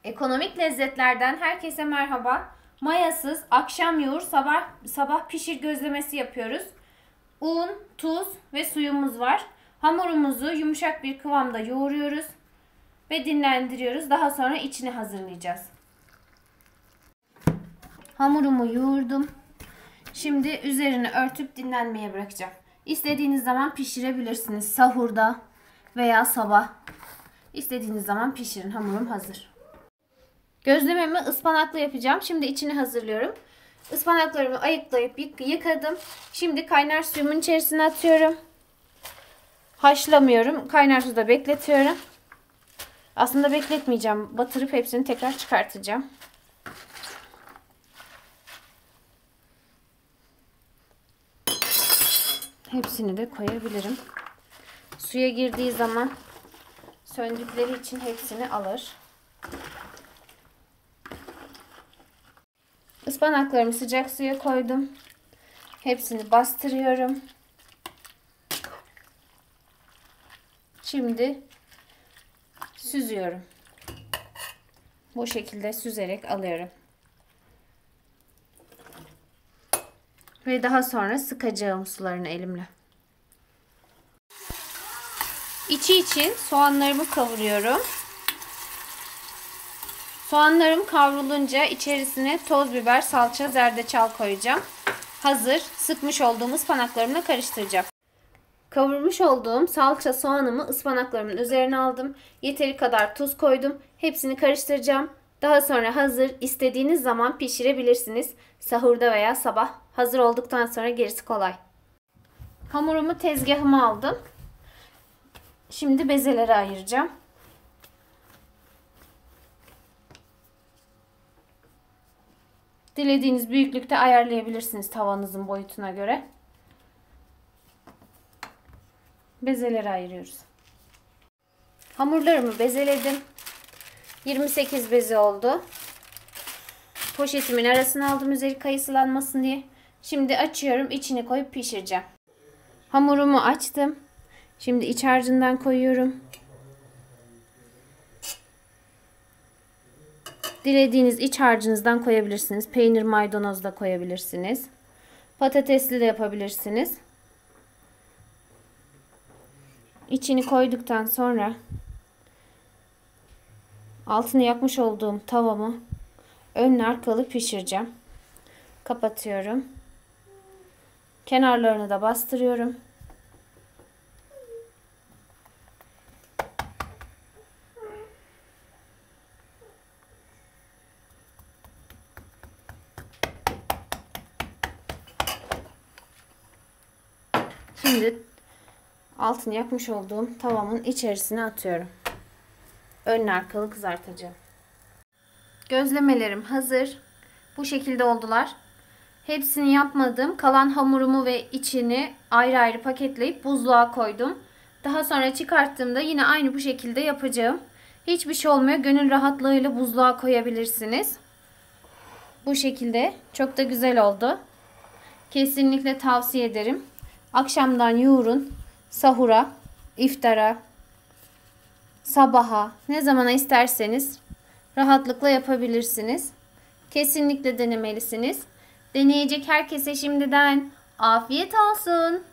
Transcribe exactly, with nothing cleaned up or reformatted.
Ekonomik lezzetlerden herkese merhaba. Mayasız akşam yoğur sabah sabah pişir gözlemesi yapıyoruz. Un, tuz ve suyumuz var. Hamurumuzu yumuşak bir kıvamda yoğuruyoruz ve dinlendiriyoruz. Daha sonra içini hazırlayacağız. Hamurumu yoğurdum. Şimdi üzerini örtüp dinlenmeye bırakacağım. İstediğiniz zaman pişirebilirsiniz. Sahurda veya sabah. İstediğiniz zaman pişirin. Hamurum hazır. Gözlememi ıspanaklı yapacağım. Şimdi içini hazırlıyorum. Ispanaklarımı ayıklayıp yıkadım. Şimdi kaynar suyumun içerisine atıyorum. Haşlamıyorum. Kaynar suda bekletiyorum. Aslında bekletmeyeceğim. Batırıp hepsini tekrar çıkartacağım. Hepsini de koyabilirim. Suya girdiği zaman söndükleri için hepsini alır. Ispanaklarımı sıcak suya koydum. Hepsini bastırıyorum. Şimdi süzüyorum. Bu şekilde süzerek alıyorum. Ve daha sonra sıkacağım sularını elimle. İçi için soğanlarımı kavuruyorum. Soğanlarım kavrulunca içerisine toz biber, salça, zerdeçal koyacağım. Hazır sıkmış olduğum ıspanaklarımla karıştıracağım. Kavurmuş olduğum salça soğanımı ıspanaklarımın üzerine aldım. Yeteri kadar tuz koydum. Hepsini karıştıracağım. Daha sonra hazır istediğiniz zaman pişirebilirsiniz. Sahurda veya sabah. Hazır olduktan sonra gerisi kolay. Hamurumu tezgahıma aldım. Şimdi bezelere ayıracağım. Dilediğiniz büyüklükte ayarlayabilirsiniz tavanızın boyutuna göre. Bezelere ayırıyoruz. Hamurlarımı bezeledim. yirmi sekiz beze oldu. Poşetimin arasına aldım üzeri kayısılanmasın diye. Şimdi açıyorum. İçine koyup pişireceğim. Hamurumu açtım. Şimdi iç harcından koyuyorum. Dilediğiniz iç harcınızdan koyabilirsiniz. Peynir, maydanoz da koyabilirsiniz. Patatesli de yapabilirsiniz. İçini koyduktan sonra altını yakmış olduğum tavamı önlü arkalı pişireceğim. Kapatıyorum. Kenarlarını da bastırıyorum. Şimdi altını yakmış olduğum tavamın içerisine atıyorum. Önlü arkalı kızartacağım. Gözlemelerim hazır. Bu şekilde oldular. Hepsini yapmadım. Kalan hamurumu ve içini ayrı ayrı paketleyip buzluğa koydum. Daha sonra çıkarttığımda yine aynı bu şekilde yapacağım. Hiçbir şey olmuyor. Gönül rahatlığıyla buzluğa koyabilirsiniz. Bu şekilde çok da güzel oldu. Kesinlikle tavsiye ederim. Akşamdan yoğurun. Sahura, iftara, sabaha, ne zamana isterseniz rahatlıkla yapabilirsiniz. Kesinlikle denemelisiniz. Deneyecek herkese şimdiden afiyet olsun.